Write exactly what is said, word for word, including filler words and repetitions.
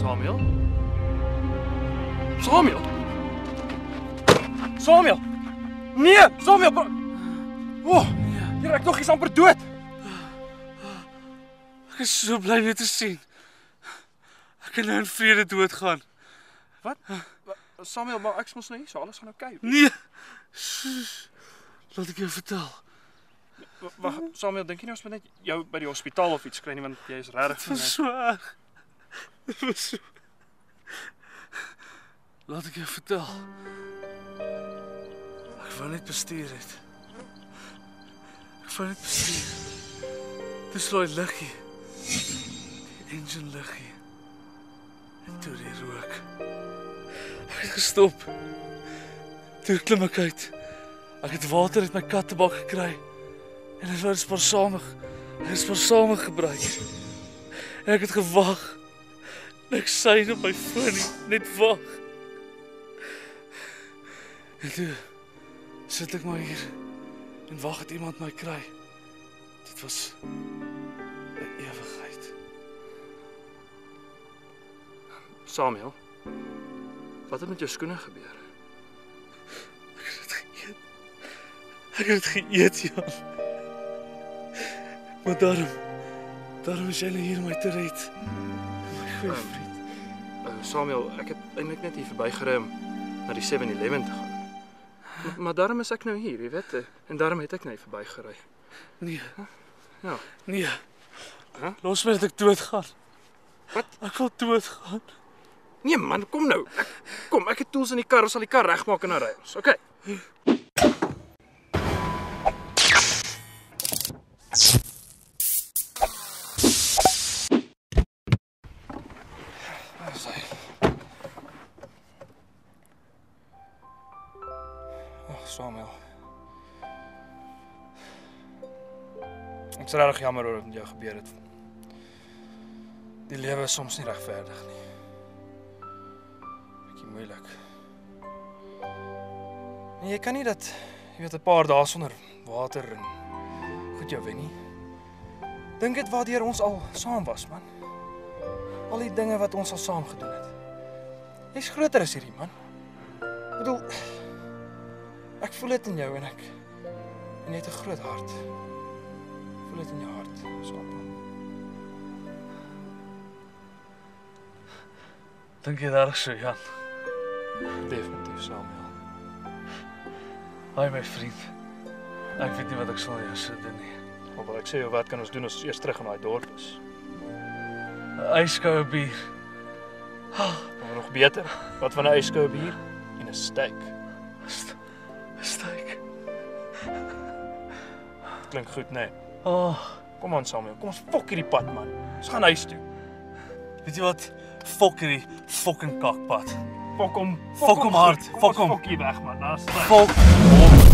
Samuel? Samuel? Samuel! Nee, Samuel! O, oh, jy raak nog eens amper dood. Ek is so bly net te sien. Ek kan nou in vrede doodgaan. Wat? Samuel, maar ek is mos nou hier, so alles gaan oukei. Nee. Sss. Laat ek jou vertel. Wag, Samuel, dink jy nou ons moet net jou by die hospitaal of iets kry nie, want jy is regtig Dit was so erg. Dit was so. Laat ek jou vertel. Ek wou net bestuur het. Ek wou net bestuur. Dis daai liggie. Die engine liggie. En toe die rook. Ek het gestop. Toe klim ek uit. Ek het water uit my kattebak gekry. En dit was spaarsamig. Dit is spaarsamig gebruik. En ek het gewag. En ek sê op my foon net wag. En toe sit ek maar hier en wag dat iemand my kry. Dit was 'n ewigheid. Samuel, wat het met jou skoene gebeur? Ek het dit geëet. Ek het dit geëet, Jan. Maar daarom, daarom is jy nou hier om my te red. My goeie um, vriend. Uh, Samuel, ek het eintlik net hier verbygery om na die seven eleven te gaan. Maar, maar daarom is ek nou hier, jy weet, en daarom het ek nou verbygery. Nee. Ja. Nee. Huh? Los my dat ek doodgaan. Wat? Ek wil doodgaan. Nee man, kom nou. Ek, kom, ek het tools in die kar, ons sal die kar regmaak en dan ry ons. Okay. Samuel. Ek is regtig jammer oor wat met jou gebeur het. Die lewe is soms nie regverdig nie. Bietjie moeilik. En jy kan nie dat, jy weet, 'n paar dae sonder water en goed jou wen nie. Dink dit waardeur ons al saam was, man. Al die dinge wat ons al saam gedoen het. Jy's groter as hierdie, man. Ek bedoel, ek voel dit in jou en ek en jy het 'n groot hart. Ek voel dit in jou hart, Samuel. Dink jy regtig so, Jan? Definitief, Samuel. Haai my vriend. Ek weet nie wat ek sal jou sou doen nie. Maar wat ek sê, wat kan ons doen as ons eers terug in daai dorp is? 'n Yskoue bier. Oh, nog beter. Wat van 'n yskoue bier en 'n steak? St steak. Klink goed, né? Nee. Oh, kom aan Samuel, kom ons fok hierdie pad, man. Ons gaan huis toe. Weet jy wat? Fok hierdie fucking kakpad. Fok hom, fok hom hard, fok hom. Fok hier weg, man. Daar's fok hom.